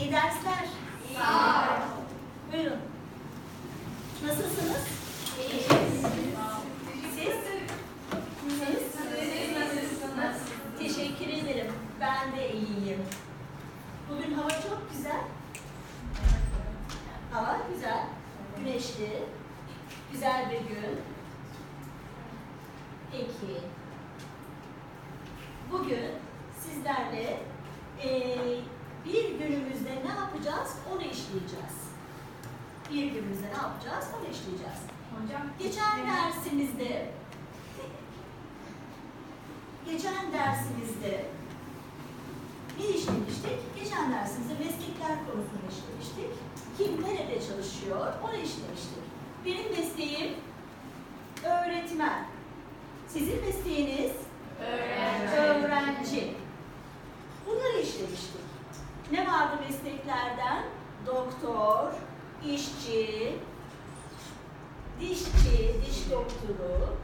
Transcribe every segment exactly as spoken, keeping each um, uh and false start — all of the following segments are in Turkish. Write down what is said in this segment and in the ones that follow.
İyi dersler. Sağ ol. Buyurun. Nasılsınız? İyiyiz. Siz? Siz? Nasılsınız? Teşekkür ederim. Ben de iyiyim. Bugün hava çok güzel. Hava güzel. Güneşli. Güzel bir gün. Peki. Bugün sizlerle eee, bir günümüzde ne yapacağız? Onu işleyeceğiz. Bir günümüzde ne yapacağız? Onu işleyeceğiz. Hocam. Geçen dersimizde geçen dersimizde ne işlemiştik? Geçen dersimizde meslekler konusunu işlemiştik. Kim nerede çalışıyor? Onu işlemiştik. Benim mesleğim öğretmen. Sizin mesleğiniz Öğrenci. öğrenci. Bunları işlemiştik. Ne vardı mesleklerden? Doktor, işçi, dişçi, diş doktoru,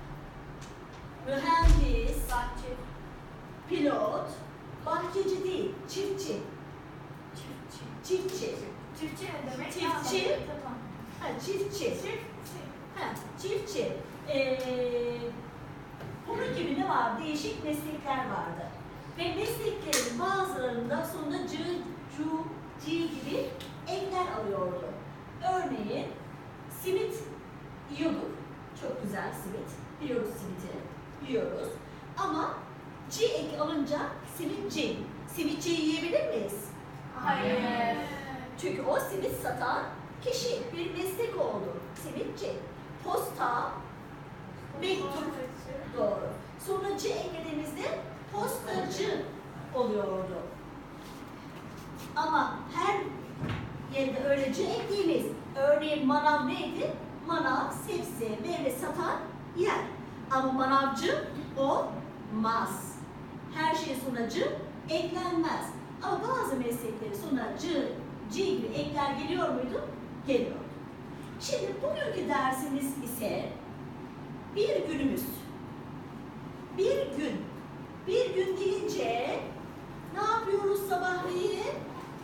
mühendis, Bahçe. pilot, bahçeci değil, çiftçi. Çiftçi. Çiftçi. Çiftçi ne demek? Çiftçi. Tamam. Ha, çiftçi. Çiftçi. Ha, çiftçi. Ee, bunun gibi ne var? Değişik meslekler vardı. Ve mesleklerin bazılarında sonunda cı, cu, ci gibi ekler alıyordu. Örneğin simit yiyorduk. Çok güzel simit. Biliyoruz simiti. Yiyoruz. Ama ci eki alınca simitçi. Simitçi yiyebilir miyiz? Hayır. Çünkü o simit satan kişi bir meslek oldu. Simitçi. Posta, mektup. Doğru. Sonra C eklediğimizde postacı oluyordu. Ama her yerde öyle C ekleyemeyiz. Örneğin manav neydi? Manav, sebze, meyve satan yer. Ama manavcı olmaz. Her şeyin sonuna C eklenmez. Ama bazı meslekleri sonuna C, C gibi ekler geliyor muydu? Geliyordu. Şimdi bugünkü dersimiz ise bir günümüz. Bir gün. Bir gün deyince ne yapıyoruz sabahleyin?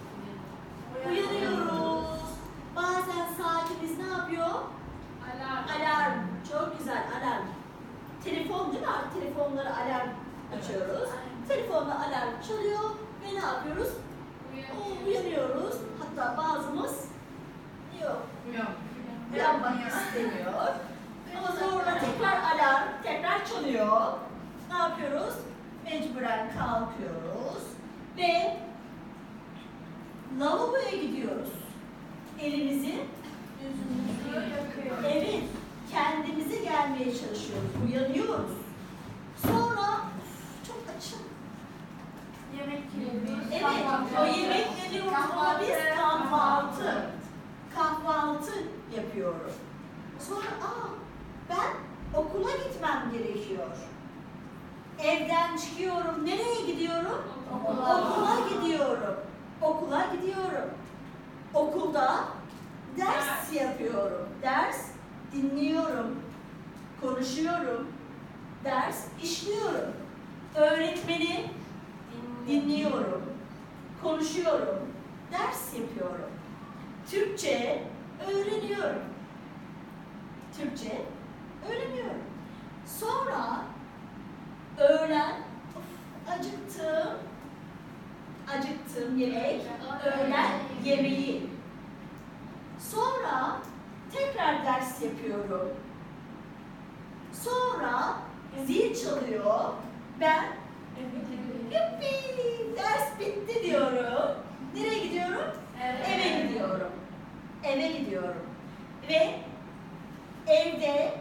Uyanıyoruz. Bazen saatimiz ne yapıyor? Alarm. Alarm. Çok güzel alarm. Telefon değil mi? Artık telefonları alarm açıyoruz. Telefonla alarm çalıyor ve ne yapıyoruz? O, uyanıyoruz. Hatta bazımız yok. Uyanmak istemiyor. Ama sonra tekrar alarm, tekrar çalıyor. Ne yapıyoruz? Mecburen kalkıyoruz ve lavaboya gidiyoruz. Elimizi, evet, kendimize gelmeye çalışıyoruz. Uyanıyoruz. Sonra çok açım. Yemek yiyoruz. Evet, o yemek ne diyoruz ona biz? Kahvaltı. Kahvaltı yapıyoruz. Sonra aa ben okula gitmem gerekiyor. Evden çıkıyorum. Nereye gidiyorum? Okula. Okula gidiyorum. Okula gidiyorum. Okulda ders Ders. yapıyorum. Ders dinliyorum. Konuşuyorum. Ders işliyorum. Öğretmeni dinliyorum. Konuşuyorum. Ders yapıyorum. Türkçe öğreniyorum. Türkçe öğreniyorum. Sonra öğlen of, acıktım. Acıktım yemek. Öğlen yemeği. Sonra tekrar ders yapıyorum. Sonra zil çalıyor. Ben yuppi ders bitti diyorum. Nereye gidiyorum? Eve gidiyorum. Eve gidiyorum. Ve evde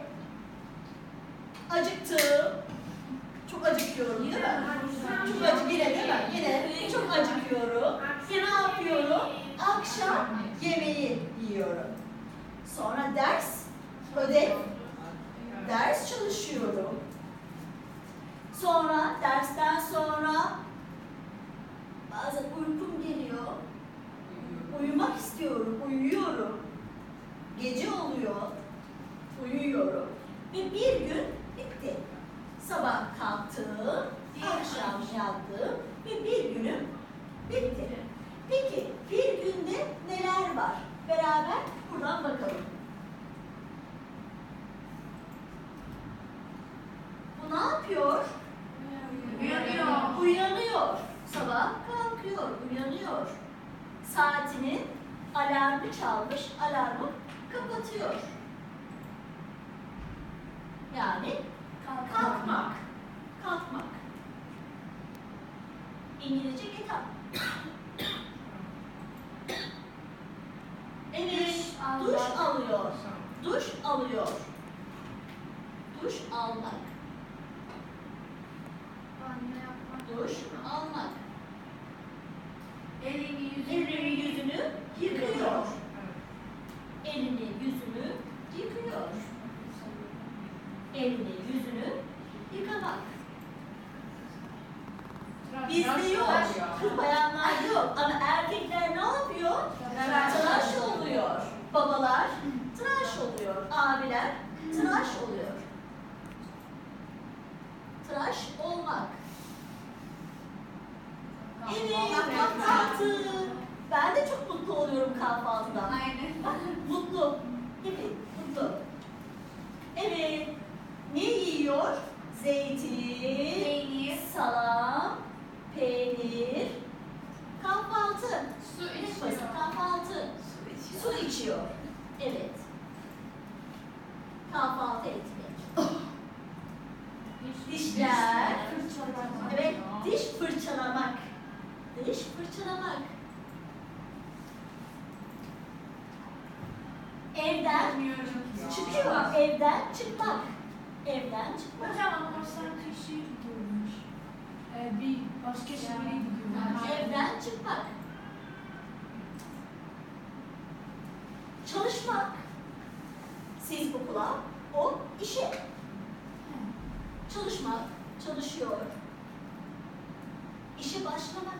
acıktım. Çok acıkıyorum değil mi? Çok acı yine değil mi? Yine çok acıkıyorum. Ve ne yapıyorum? Akşam yemeği yiyorum. Sonra ders, ödev, ders çalışıyorum. Sonra dersten sonra bazen uykum geliyor. Uyumak istiyorum, uyuyorum. Gece oluyor, uyuyorum. Ve bir gün bitti. Sabah kalktım, akşam yattım ve bir günüm bitti. Peki bir neler var? Beraber buradan bakalım. Bu ne yapıyor? Uyanıyor. Uyanıyor. Sabah kalkıyor, uyanıyor. Saatinin alarmı çalmış, alarmı kapatıyor. Yani kalkmak. Kalkmak. İngilizce get up. Evet, Duş duş almak. alıyor. Duş alıyor. Duş almak. Banyo yapmak. Duş almak. Elini yüzünü. Elini yüzünü yıkıyor. Elini yüzünü yıkıyor. Elini yüzünü yıkamak. Bizde yok. Kız bayanlar yok. Ama erkekler ne yapıyor? Tıraş oluyor. Babalar tıraş oluyor. Abiler tıraş oluyor. Tıraş olmak. Evet, kahvaltı. Ben de çok mutlu oluyorum kahvaltıdan. Aynen. Bak, mutlu. Değil mi? Mutlu. Evet. Ne yiyor? Zeytin, Peynir. salam, peynir, kahvaltı. Su Ne içiyor. basit kahvaltı. Su içiyor. Evet. Kahvaltı etmek. Dişler. Evet, diş fırçalamak. Diş fırçalamak. Evden çıkıyor. Evden çıkmak. Evden çıkmak. Hocam ama sanki şey gidiyormuş. Ee, bir başka şehre gidiyormuş. Evden çıkmak. Çalışmak. Siz okula, o işe. Çalışmak, çalışıyor. İşe başlamak.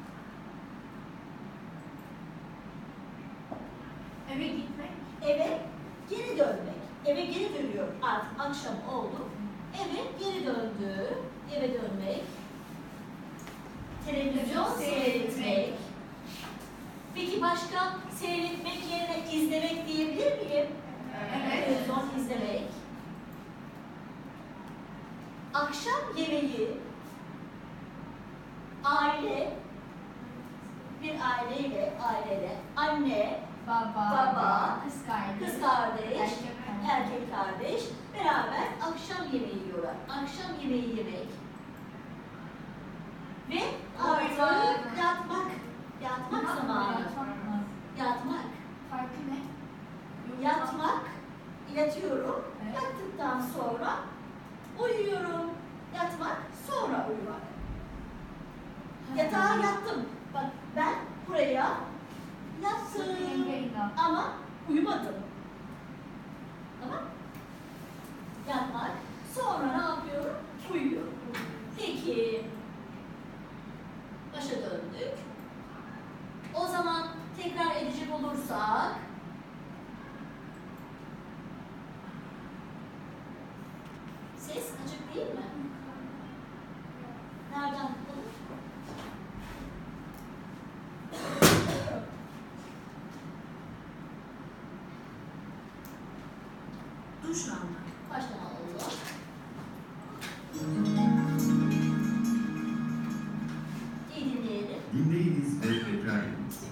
Eve gitmek. Eve geri dönmek. Eve geri dönüyor. Artık akşam oldu. Eve geri döndü. Eve dönmek. Televizyon seyretmek. Peki başka seyretmek yerine izlemek diyebilir miyim? Evet. Televizyon izlemek. Akşam yemeği. Aile. Bir aileyle, aileyle. Anne, Baba. Baba, Kız kardeş. kız kardeş, Erkek kardeş. erkek kardeş beraber akşam yemeği yiyorlar. Akşam yemeği yemek. Ve artık Uyumak. yatmak. Yatmak zamanı. Yatmak mı? Yatmak. Farkı ne? Yatmak. Yatıyorum. Evet. Yattıktan sonra uyuyorum. Yatmak, sonra uyumak. Yatağa yattım. Bak ben buraya yattım. Ama uyumadım. Tamam? Yatmak. Sonra ne yapıyorum? Uyuyorum. Peki. Başa döndük. O zaman tekrar edecek olursak ses açık değil mi? Nereden bakalım? Duş almak. Baştan alalım. İyi dinleyelim. Dinleyiniz ve tekrar ediniz.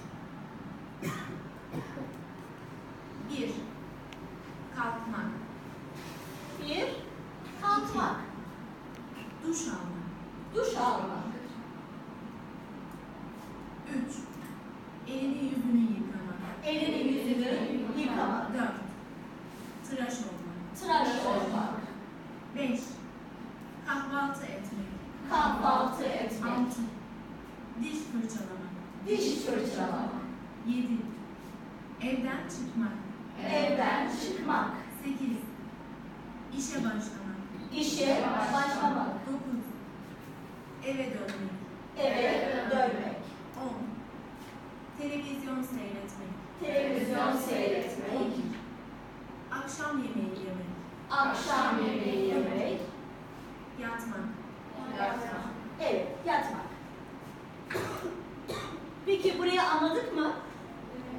Bir. Kalkmak. Bir, kalkmak. Duş almak. Duş almak. Üç. Elini yüzünü yıkamak. Elini yüzünü yıkamak. Dört. Tıraş olmak. Tıraş olmak. Beş. Kahvaltı etmek. Kahvaltı etmek. Altı. Diş fırçalamak. Diş fırçalamak. Yedi. Evden çıkmak. Evden çıkmak. Sekiz. İşe başlamak. İşe başlamak. Dokuz. Eve dönmek. Eve dönmek. On. Televizyon seyretmek. Televizyon seyretmek. On bir. Akşam yemeği yemek. Akşam yemeği yemek. Yatmak. Evet, yatmak. Peki burayı anladık mı?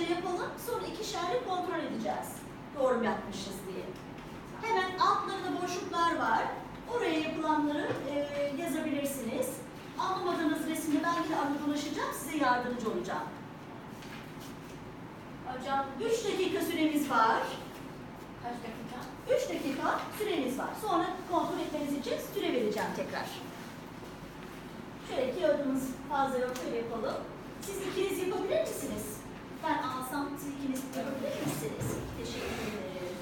yapalım, sonra ikişerli kontrol edeceğiz. Doğru mu yapmışız diye. Hemen altlarında boşluklar var. Oraya yapılanları e, yazabilirsiniz. Anlamadığınız resimde ben yine anlatılaşacağım, size yardımcı olacağım. Hocam üç dakika süremiz var. kaç dakika? üç dakika süreniz var. Sonra kontrol etmeniz için süre vereceğim tekrar. Şöyle kağıdımız fazla yok, şöyle yapalım. Siz ikiniz yapabilir misiniz? Ben alsam siz ikiniz yapabilir misiniz? Teşekkür ederim.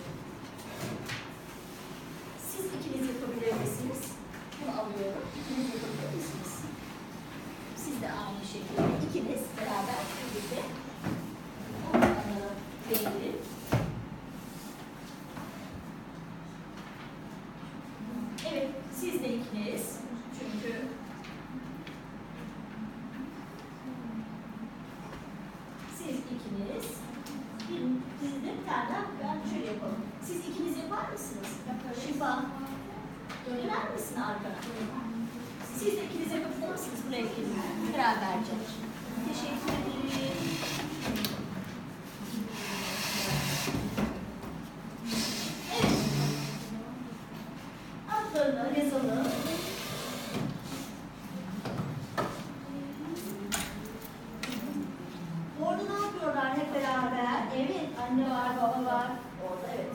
Siz ikiniz yapabilir misiniz? Bunu alıyorum. İkiniz yapabilir misiniz? Siz de aynı şekilde ikiniz beraber birlikte onları verelim. Evet, siz de ikiniz. Çünkü siz ikiniz. Bir, biz de bir tane daha ben şöyle yapalım. Siz ikiniz yapar mısınız? Şifa. Döner misin arkana? Siz de ikiniz yapabilir misiniz bu renkleri? Beraberce. Teşekkür ederim. Evet. Adlarını yazalım. Orada ne yapıyorlar hep beraber? Evet, anne var, baba var. Orada evet.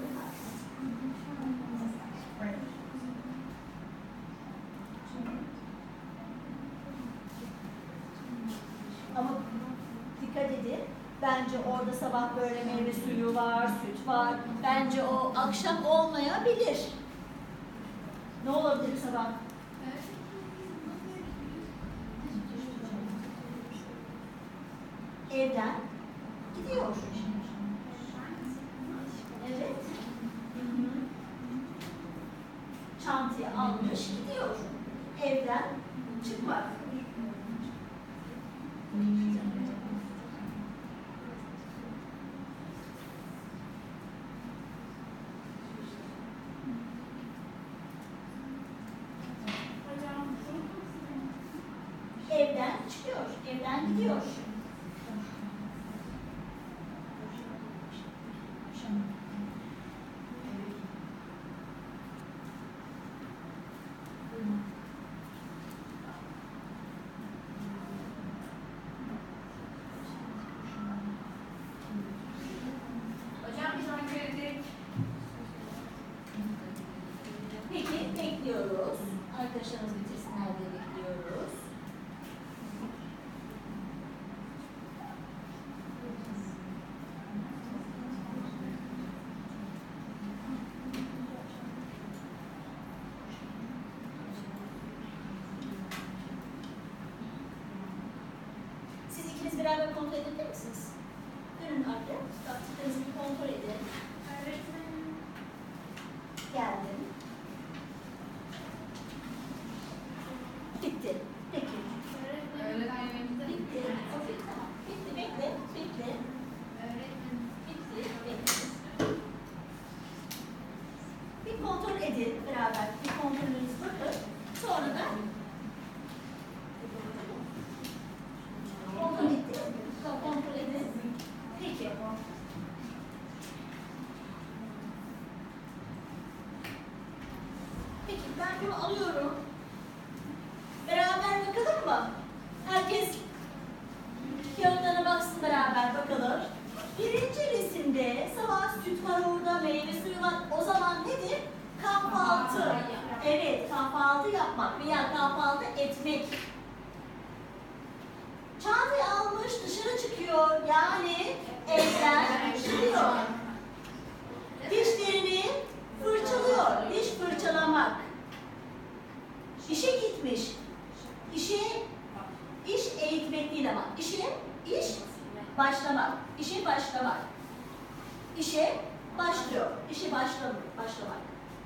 Ama dikkat edin. Bence orada sabah böyle meyve suyu var, süt var. Bence o akşam olmayabilir. Ne olabilir sabah? Evden gidiyor. Evet. Hı hı. Çantayı almış gidiyor. Evden çıkmak. Evden çıkıyor, evden gidiyor. Hocam biz hangi verdik? Peki, bekliyoruz. Arkadaşlarımız bitirsinler diye bekliyoruz. Siz ikiniz beraber kontrol edebilir misiniz? Dönün arkaya. Yaptıklarınızı bir kontrol edin. Geldim. Bitti. Peki. Bitti. Okey, tamam. Bitti. Bekle. Bekle. Bitti. Bekle. Bir kontrol edin beraber. Bir kontrolünüzü bakın. Sonra da kontrol etti. Kontrol edin. Peki. Peki ben bunu alıyorum. Beraber bakalım mı? Herkes kağıtlarına baksın, beraber bakalım. Birinci resimde sabah süt var orada, meyve suyu var. O zaman nedir? Kahvaltı. Evet, kahvaltı yapmak veya kahvaltı etmek. Çantayı almış, dışarı çıkıyor. Yani evden çıkıyor. Dişlerini fırçalıyor. Diş fırçalamak. İşe gitmiş. İşe, iş eğitmek değil ama. İşe, iş başlamak. İşe başlamak. İşe başlıyor. İşe başlamak. başlamak.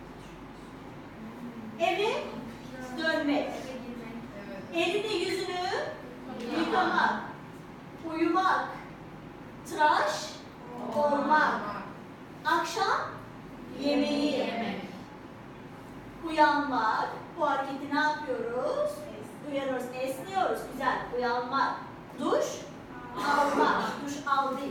Eve dönmek. Elini yüzünü yıkamak. Uyumak. Tıraş olmak. Akşam yemeği yemek. Uyanmak. Bu hareketi ne yapıyoruz? Uyanıyoruz, esniyoruz. Güzel. Uyanmak. Duş almak. Duş al değil.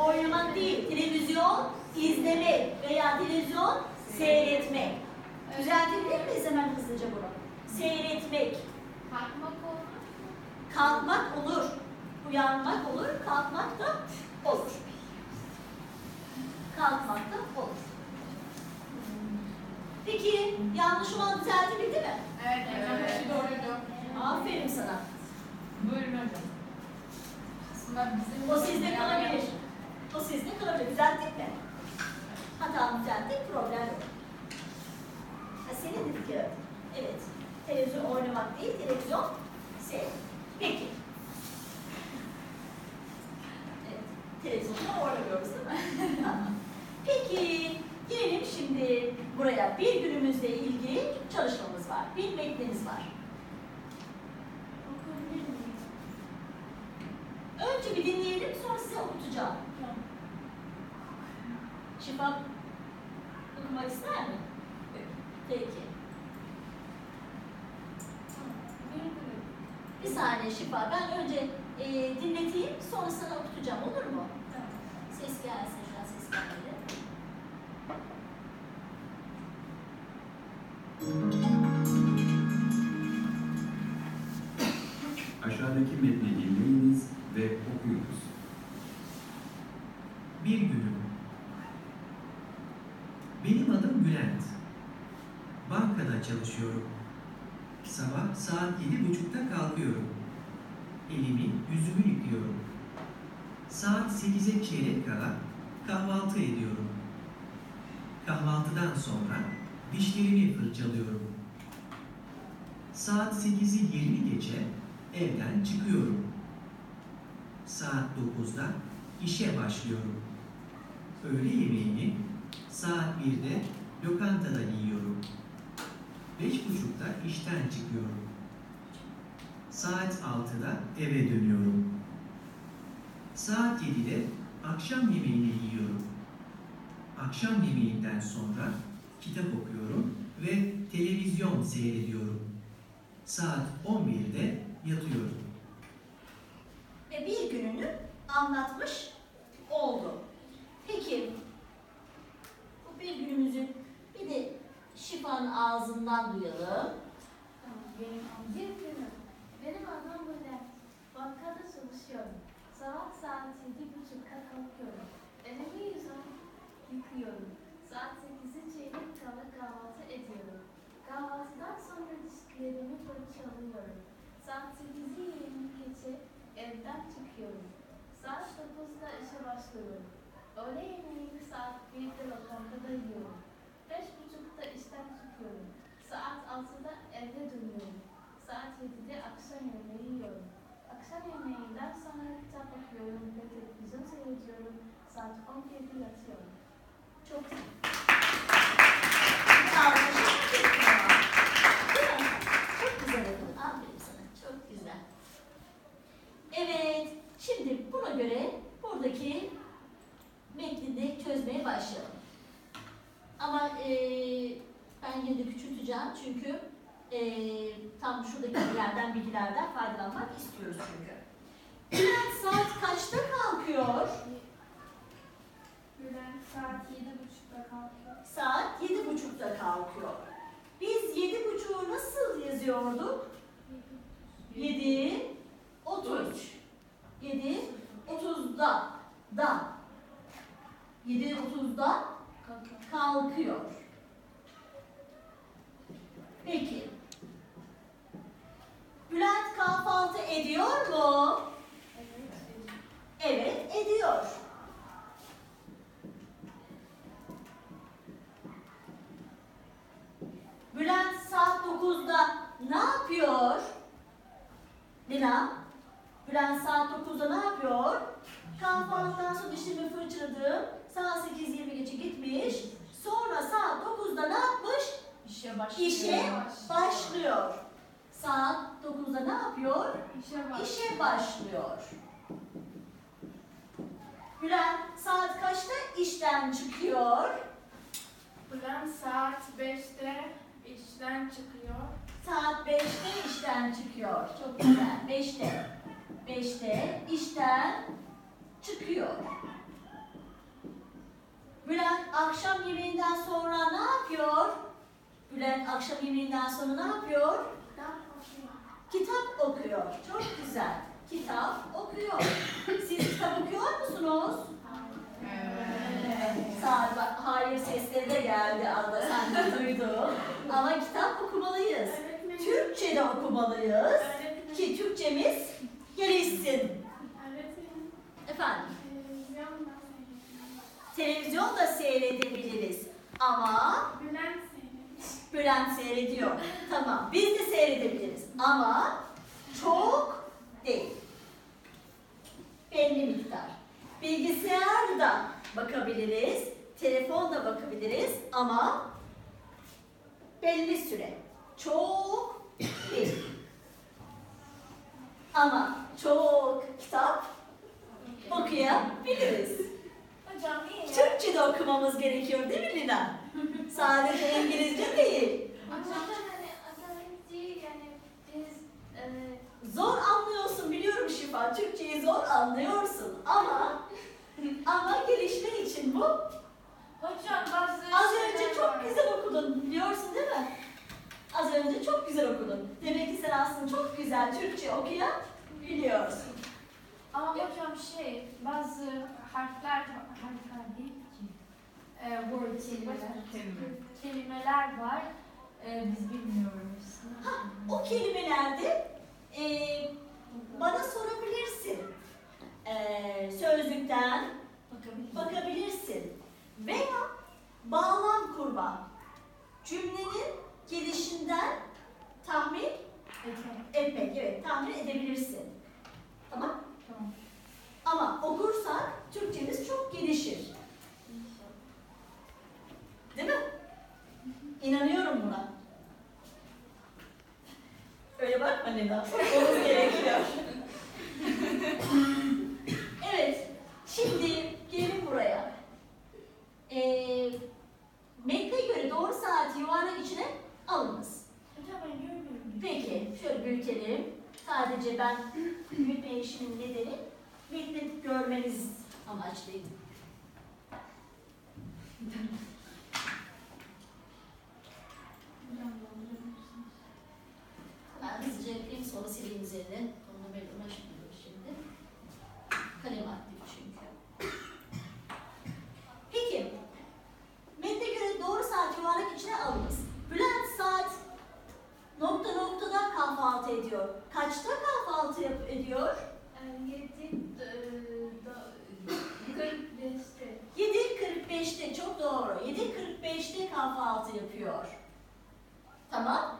oynamak değil. Televizyon izlemek veya televizyon seyretmek. Düzeltebilir miyiz hemen hızlıca bunu? Seyretmek. Kalkmak olur. Kalkmak olur. Uyanmak olur. Kalkmak da olur. Kalkmak da olur. Peki yanlış olan düzeltebildi mi? Evet, evet. Hepsi doğruydu. Aferin sana. Buyurun hocam. Aslında bizim... O sizde kalabilir. O sizde kalabilir. Düzelttik mi? Hatamı düzelttik. Problem yok. Ha, senin de fikir. Evet. Televizyon oynamak değil, televizyon seyretmek. Peki. Evet. Televizyonda oynamıyoruz değil mi? Tamam. Peki. Gelelim şimdi buraya. Bir günümüzle ilgili çalışmamız var. Bir metnimiz var. Okuyabilir miyim? Önce bir dinleyelim, sonra size okutacağım. Şifa okumak ister mi? Peki. Bir saniye Şifa, ben önce e, dinleteyim, sonra sana okutacağım, olur mu? Ses gelsin, şu an ses gelmedi. Aşağıdaki metni dinleyiniz ve okuyunuz. Bir günüm. Benim adım Bülent. Bankada çalışıyorum. Sabah saat yedi buçukta kalkıyorum. Elimi, yüzümü yıkıyorum. Saat sekize çeyrek kala kahvaltı ediyorum. Kahvaltıdan sonra dişlerimi fırçalıyorum. Saat sekizi yirmi geçe evden çıkıyorum. Saat dokuzda işe başlıyorum. Öğle yemeğini saat birde lokantada yiyorum. Beş buçukta işten çıkıyorum. Saat altıda eve dönüyorum. Saat yedide akşam yemeğini yiyorum. Akşam yemeğinden sonra kitap okuyorum ve televizyon seyrediyorum. Saat on birde yatıyorum. Ve bir gününü anlatmış oldu. Peki, bu bir günümüzü bir de Şifa'nın ağzından duyalım. Benim bir günüm. Benim adım Bülent. Bankada çalışıyorum. Sabah saat yedi buçukta kalkıyorum. Elimi yüzümü yıkıyorum. Saat sekizi çeyrek kala kahvaltı ediyorum. Kahvaltıdan sonra dişlerimi fırçalıyorum. Saat sekizi yirmi geçe evden çıkıyorum. Saat dokuzda işe başlıyorum. Öğle yemeğini saat birde lokantada yiyorum. Beş buçukta işten çıkıyorum. Saat altıda eve dönüyorum. Saat yedide akşam yemeği yiyorum. Akşam yemeğinden sonra kitap okuyorum ve televizyon seyrediyorum. Saat on birde yatıyorum. Çok güzel. Alkışlar. Değil mi? Çok güzel yapın. Aferin sana. Çok güzel. Evet. Şimdi buna göre buradaki metni de çözmeye başlayalım. Ama eee ben yine de küçülteceğim çünkü eee tam şuradaki yerden bilgilerden faydalanmak istiyoruz çünkü. Bülent saat kaçta kalkıyor? Bülent saat yedi buçukta kalkıyor. Saat yedi buçukta kalkıyor. Biz yedi buçuğu nasıl yazıyorduk? Yedi otuz. Yedi otuzda da. Yedi otuzda kalkıyor. Peki. Bülent kahvaltı ediyor mu? Evet, ediyor. Bülent saat dokuzda ne yapıyor? Lina, Bülent saat dokuzda ne yapıyor? Kahvaltıdan sonra dişimi fırçaladım. Saat sekiz yirmi geçe gitmiş. Sonra saat dokuzda ne yapmış? İşe başlıyor. İşe başlıyor. Saat dokuzda ne yapıyor? İşe başlıyor. İşe başlıyor. Bülent saat kaçta işten çıkıyor? Bülent saat beşte işten çıkıyor. Saat beşte işten çıkıyor. Çok güzel. beşte. beşte işten çıkıyor. Bülent akşam yemeğinden sonra ne yapıyor? Bülent akşam yemeğinden sonra ne yapıyor? Kitap okuyor. Çok güzel. Kitap okuyor. Siz kitap okuyor musunuz? Evet. Sağ bak, hayır sesleri de geldi Ada, sen de duydun. Ama kitap okumalıyız. Türkçe de okumalıyız. Ki Türkçemiz gelişsin. Efendim? Televizyon da seyredebiliriz. Ama Bülent seyrediyor. Tamam, biz de seyredebiliriz. Ama çok değil. Belli miktar. Bilgisayarda bakabiliriz, telefonda bakabiliriz ama belli süre. Çok değil. Ama çok kitap okuyabiliriz. Hocam iyi ya. Türkçe de okumamız gerekiyor değil mi Lina? Sadece İngilizce değil. Hocam hani aslında yani biz e, Zor anlıyorsun biliyorum Şifa. Türkçeyi zor anlıyorsun ama ama gelişme için bu. hocam bazı Az önce şeyler çok var. güzel okudun biliyorsun değil mi? Az önce çok güzel okudun. Demek ki sen aslında çok güzel Türkçe okuyabiliyorsun. Ama hocam şey, bazı harfler, harfler değil ki. E, word kelimeler. Kelimeler var. E, biz bilmiyoruz. Ha, o kelimelerde e, bana sorabilirsin. E, sözlükten bakabilirsin. Veya bağlam kurma. Cümlenin gelişinden tahmin etmek. Evet, tahmin edebilirsin. Tamam? Tamam. Ama okursak Türkçemiz çok gelişir. Değil mi? İnanıyorum buna. Öyle bakma Lina. Olması gerekiyor. Evet. Şimdi gelin buraya. Ee, metne göre doğru saati yuvarlak içine alınız. Hocam ben görmüyorum. Peki, şöyle büyütelim. Sadece ben büyütme işinin nedeni metni görmeniz amaçlıydı. Ben hızlıca yapayım, sonra sileyim üzerine. Onu böyle uğraşmıyorum şimdi. Kalem aktif çünkü. Peki, metne göre doğru saat yuvarlak içine alınız. Bülent saat nokta noktada kahvaltı ediyor. Kaçta kahvaltı yap ediyor? yedi kırk beşte. yedi kırk beşte, çok doğru. yedi kırk beşte kahvaltı yapıyor. Tamam.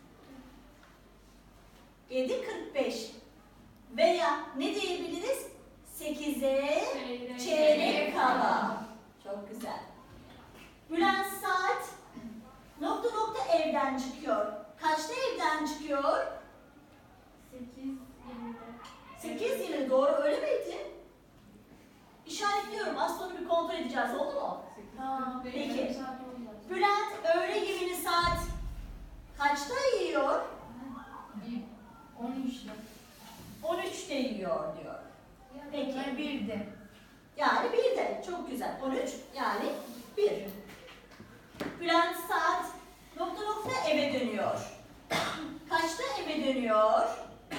yedi kırk beş veya ne diyebiliriz? sekize çeyrek kala. Çok güzel. Bülent saat nokta nokta evden çıkıyor. Kaçta evden çıkıyor? sekiz yirmide. sekiz yirmi, doğru öyle miydi? İşaretliyorum. Az sonra bir kontrol edeceğiz. Oldu mu? Tamam. Peki. Bülent öğle yemeğini saat kaçta yiyor? on üçte. on üçte yiyor diyor. Peki. Yani birde. Yani bir de. Çok güzel. on üç yani bir. Bülent saat nokta nokta eve dönüyor. Kaçta eve dönüyor?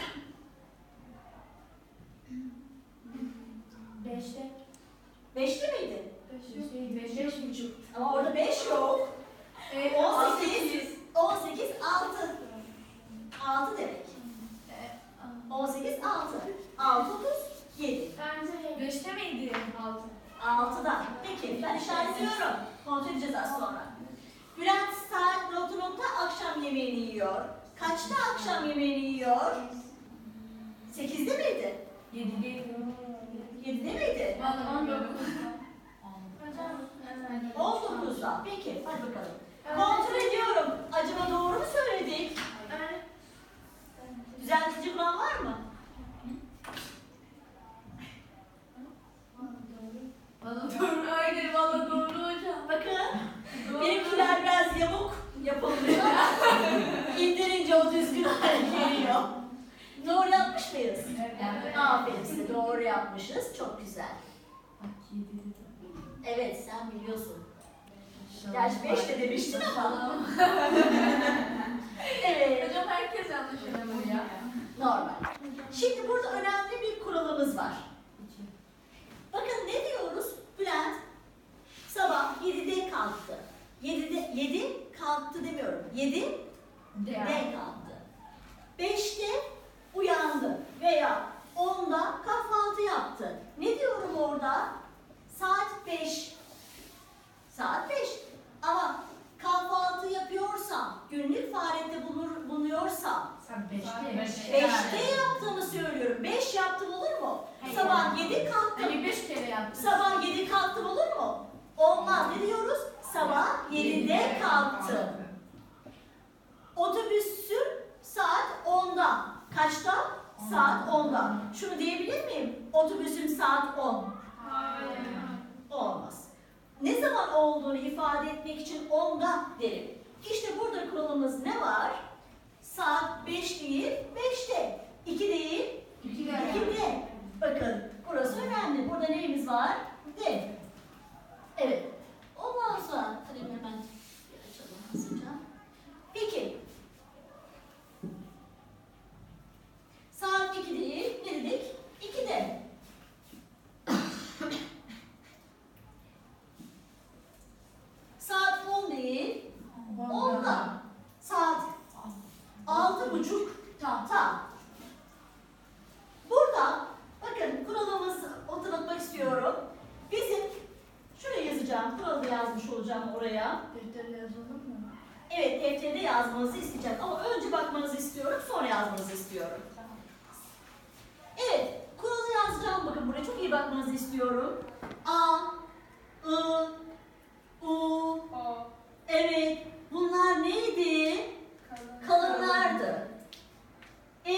Beşte. beşte miydi? Beş, beş buçuk. Ama orada beş yok. E, on sekiz. on sekiz altı. altı demek. on sekiz altı. altı otuz yedi. Bence Beşte miydi? Altı. altıda. Peki ben işaretliyorum. Kontrol edeceğiz az sonra. Bülent saat nokta nokta akşam yemeğini yiyor. Kaçta akşam yemeğini yiyor? sekizde miydi? Yedide. yedide miydi? Vallahi on dokuzda. hocam on dokuzda. Peki hadi bakalım. Kontrol ediyorum. Acaba doğru mu söyledik? ben Düzeltici bulan var mı? Valla doğru. Aynen valla doğru hocam. Bakın. Benimkiler biraz yamuk yapılmış ama indirince o düzgün hale geliyor. Doğru yapmış mıyız? Evet. Aferin size, doğru yapmışız. Çok güzel. Bak yedi. Evet, sen biliyorsun. Gerçi beş de demiştin ama. Evet. Hocam herkes yanlış öğreniyor ya. Normal. Şimdi burada önemli bir kuralımız var. Bakın ne diyoruz? Bülent sabah yedide kalktı. yedide, yedi kalktı demiyorum. yedi de kalktı. beşte uyandı veya onda kahvaltı yaptı. Ne diyorum orada? Saat beş. Saat beş. Ama kahvaltı yapıyorsam, günlük faaliyette bulunur, bulunuyorsam, beşte yaptığımı söylüyorum. beş yaptım olur mu? Hayır. Sabah yedi kalktım. Hani beş kere yaptım. Sabah yedi kalktım olur mu? Olmaz. Ne diyoruz? Sabah yedide kalktım. Otobüsüm saat onda. Kaçta? Saat onda. Şunu diyebilir miyim? Otobüsüm saat on. Hayır. Olmaz. Ne zaman olduğunu ifade etmek için onda derim. İşte burada kuralımız ne var? Saat beş değil, beşte. iki değil, ikide. Bakın burası önemli. Burada neyimiz var? De. Evet. Ondan sonra kalemi hemen bir açalım hızlıca. Peki. Saat iki değil, ne dedik? ikide. Saat on değil, onda. Saat altı buçuk ta. Burada bakın kuralımızı hatırlatmak istiyorum. Bizim şuraya yazacağım, kuralı yazmış olacağım oraya. Defterle yazılır mı? Evet, defterde yazmanızı isteyeceğim ama önce bakmanızı istiyorum, sonra yazmanızı istiyorum. Evet, kuralı yazacağım. Bakın buraya çok iyi bakmanızı istiyorum. A, I, U, O. evet. Bunlar neydi? Kalınlardı. E,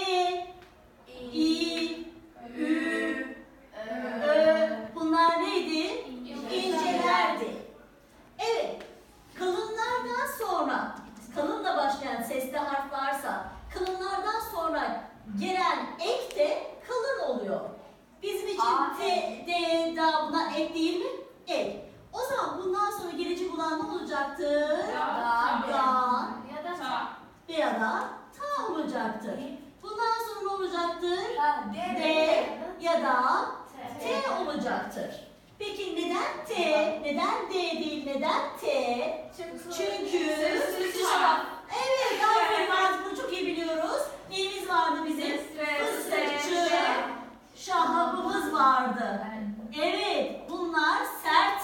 İ, Ü, Ö. Bunlar neydi? İncelerdi. Evet. Kalınlardan sonra, kalınla başlayan sesli harf varsa, kalınlardan sonra gelen ek de kalın oluyor. Bizim için A, T, D, da buna ek değil mi? Ek. O zaman bundan sonra gelecek olan ne olacaktır? Da. Da. Ya da ta. Ya da ta olacaktır. Bundan sonra ne olacaktır? D. D ya da T. T olacaktır. Peki neden T? Neden D değil? Neden T? Çünkü Sessiz şarap. evet, aferin, artık bunu çok iyi biliyoruz. Neyimiz vardı bizim? Fıstıkçı şahabımız vardı. Evet, bunlar sert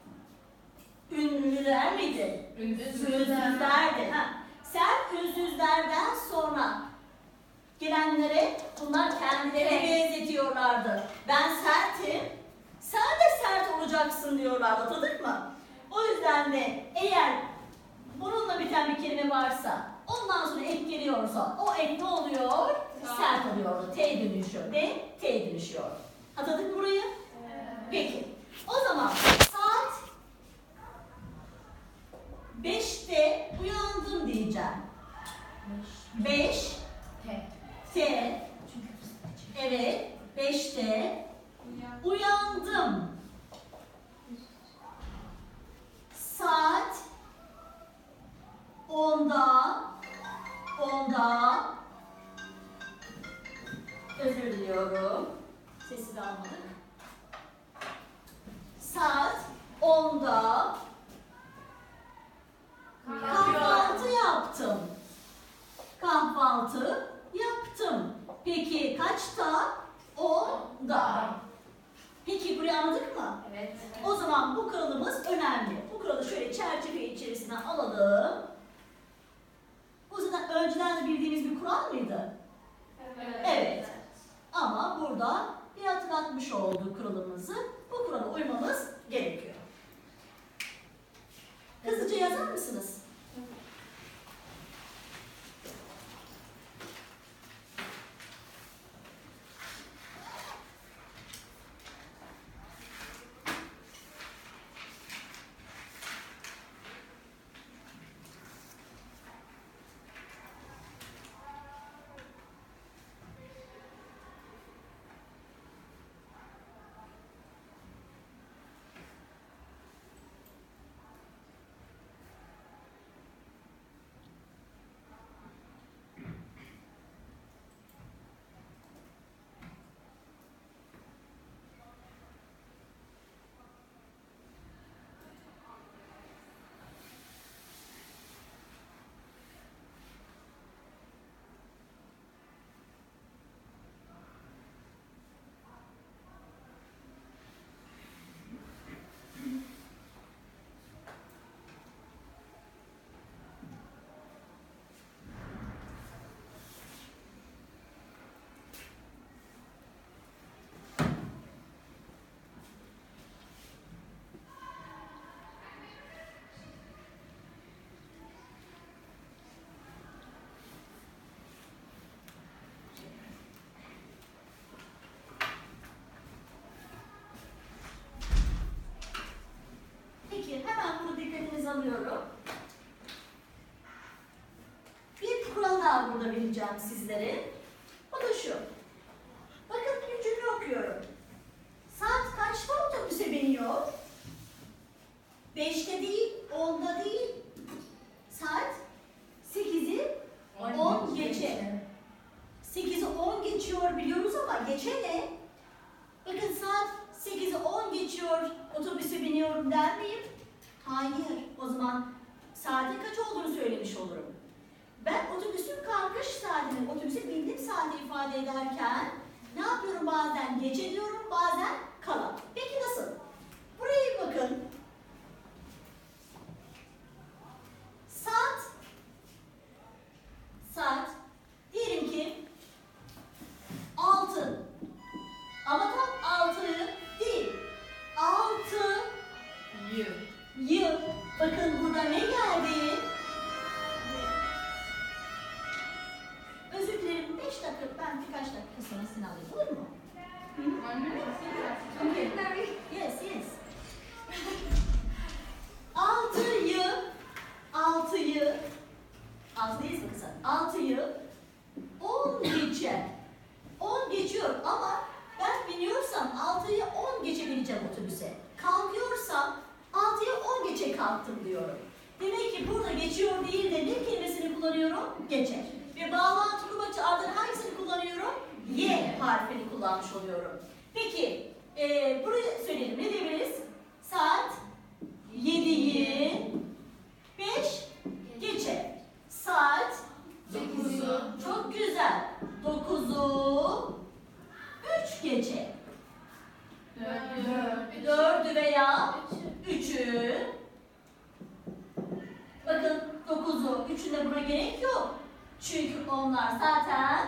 ünlüler miydi? Ünsüzlerdi. Ha. Sert ünsüzlerden sonra gelenlere bunlar kendilerine benzetiyorlardı. Ben sertim, sen de sert olacaksın diyorlardı. Hatırladık mı? O yüzden de eğer bununla biten bir kelime varsa, ondan sonra ek geliyorsa, o ek ne oluyor? Sert oluyor. T dönüşüyor. D, T dönüşüyor. Hatırladık mı burayı? Peki. O zaman saat beşte uyandım diyeceğim. beş, T, evet, beşte uyandım. Saat onda, onda, özür diliyorum, sesi de almadık. Saat onda kahvaltı yaptım. Kahvaltı yaptım. Peki kaçta? Onda. Peki burayı anladık mı? Evet. O zaman bu kuralımız önemli. Bu kuralı şöyle çerçeve içerisine alalım. Bu zaten önceden de bildiğimiz bir kural mıydı? Evet. Ama burada bir hatırlatmış olduk kuralımızı. Bu kurala uymamız gerekiyor. Hızlıca yazar mısınız? anlatacağım sizlere. O da şu. Bakın bir cümle okuyorum. Saat kaçta otobüse biniyor? Beşte değil, onda değil. Saat sekizi on geçe. sekizi on geçiyor biliyoruz ama geçe ne? Bakın saat sekizi on geçiyor, otobüse biniyorum der miyim? Hayır. O zaman saatin kaç olduğunu söylemiş olurum. Ben otobüsün kalkış saatini, otobüse bindim saati ifade ederken ne yapıyorum bazen gece diyorum, bazen kala. Peki nasıl? Buraya bakın. Saat, saat, diyelim ki altı. Ama tam altı değil. Altı yıl. Bakın burada ne geldi? Özür dilerim. Beş dakika, ben birkaç dakika sonra seni alayım. Olur mu? Okay. Yes, yes. Altıyı, altıyı, altıyız mı kızım? Altıyı, on geçe. On geçiyor ama ben biniyorsam altıyı on geçe bineceğim otobüse. Kalkıyorsam altıya on geçe kalktım diyorum. Demek ki burada geçiyor değil de ne kelimesini kullanıyorum? Geçer. Ve bağlantı kurmak için ardından hangisini kullanıyorum? Y harfini kullanmış oluyorum. Peki, e, burayı söyleyelim. Ne diyebiliriz? Saat yediyi beş geçe. Saat dokuzu. Çok güzel. dokuzu üç geçe. dördü veya üçü. Bakın dokuzu, üçünde buna gerek yok. Çünkü onlar zaten,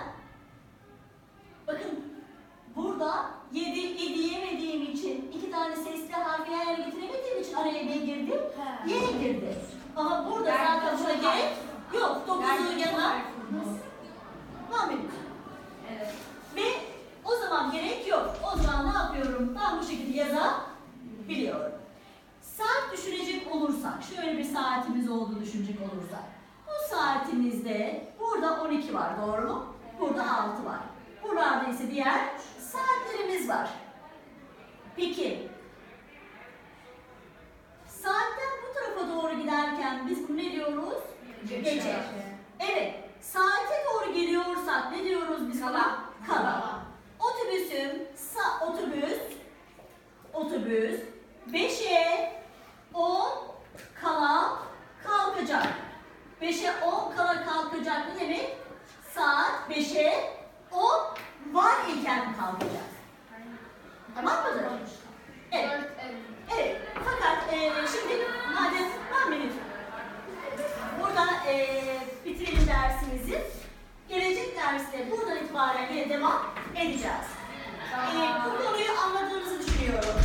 bakın burada yedi, yedi yemediğim için, iki tane sesli harfi yan yana getiremediğim için araya ne girdim? Y girdi. Ama burada zaten buna gerek yok. dokuzu yanına Mahmut. Evet. Ve o zaman gerek yok. O zaman ne yapıyorum? Ben bu şekilde yazabiliyorum. Saat düşünecek olursak, şöyle bir saatimiz olduğunu düşünecek olursak, bu saatimizde burada on iki var, doğru mu? Burada altı var. Buralarda ise diğer saatlerimiz var. Peki, saatten bu tarafa doğru giderken biz bu ne diyoruz? Gece. Evet, saate doğru geliyorsak ne diyoruz biz buna? Kala. Otobüsüm, sa otobüs, otobüs, beşe on kala kalkacak. beşe on kala kalkacak ne demek? Saat beşe on var iken kalkacak. Tamam mıdır? Evet. Evet. Fakat e, şimdi madem ben benim burada e, bitirelim dersimizi. Gelecek derste buradan itibaren yine devam edeceğiz. E, bu konuyu anladığınızı düşünüyorum.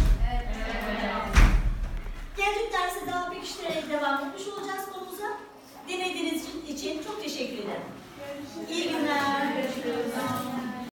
Gelecek derste daha pekiştirerek devam etmiş olacağız konumuza. Dinlediğiniz için çok teşekkür ederim. İyi günler. Görüşürüz.